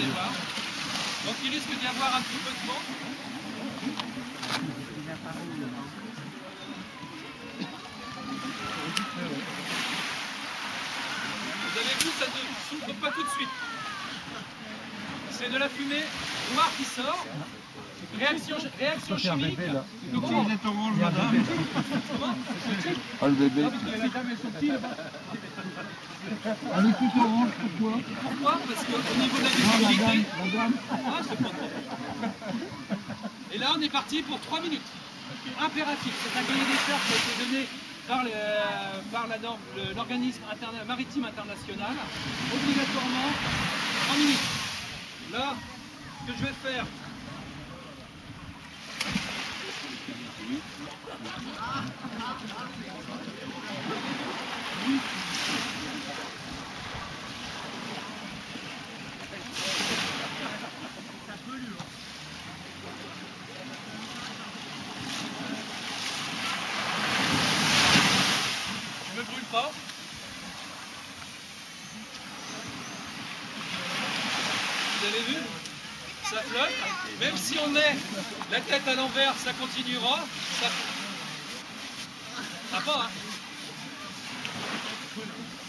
voir. Donc il risque d'y avoir un petit peu de vent. Vous avez vu, ça ne s'ouvre pas tout de suite. C'est de la fumée noire qui sort. Réaction chimique. Donc il est orange, madame. Comment? Ah, le bébé. Elle est toute orange, pourquoi? Pourquoi? Parce qu'au niveau de la visibilité... Ah, c'est pas trop. Et là, on est parti pour 3 minutes. Impératif. C'est un cahier des charges qui a été donné par l'organisme maritime international. Obligatoirement 3 minutes. Là, ce que je vais faire... Je ne brûle pas. Vous avez vu? Ça flotte. Même si on met la tête à l'envers, ça continuera. Ça va, hein?